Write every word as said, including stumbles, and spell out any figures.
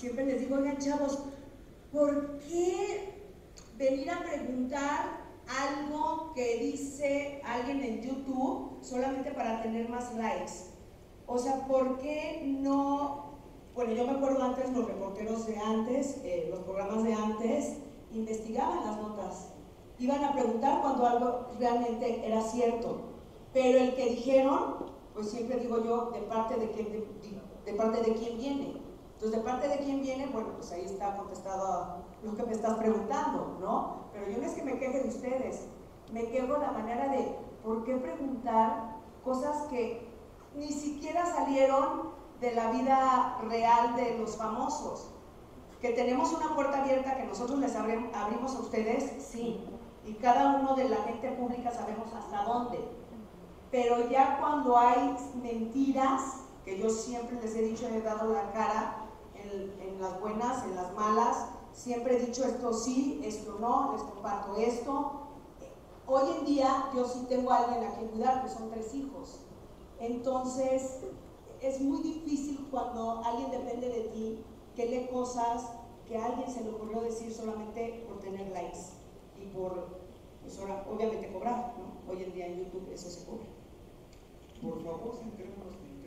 siempre les digo, oigan chavos, ¿por qué venir a preguntar algo que dice alguien en YouTube solamente para tener más likes? O sea, ¿por qué no? Bueno, yo me acuerdo antes, los reporteros de antes, eh, los programas de antes, investigaban las notas, iban a preguntar cuando algo realmente era cierto, pero el que dijeron, pues siempre digo yo, de parte de quién, de, de parte de quién viene. Entonces, de parte de quién viene, bueno, pues ahí está contestado lo que me estás preguntando, ¿no? Pero yo no es que me queje de ustedes, me quejo de la manera de por qué preguntar cosas que ni siquiera salieron de la vida real de los famosos. Que tenemos una puerta abierta que nosotros les abrimos a ustedes, sí, y cada uno de la gente pública sabemos hasta dónde, pero ya cuando hay mentiras, que yo siempre les he dicho, he dado la cara en, en las buenas, en las malas, siempre he dicho esto sí, esto no, les comparto esto. Hoy en día yo sí tengo a alguien a quien cuidar, que son tres hijos, entonces es muy difícil cuando alguien depende de ti, que lee cosas que a alguien se le ocurrió decir solamente por tener likes y por, pues obviamente cobrar, ¿no? Hoy en día en YouTube eso se cobra. Por favor, centrémonos en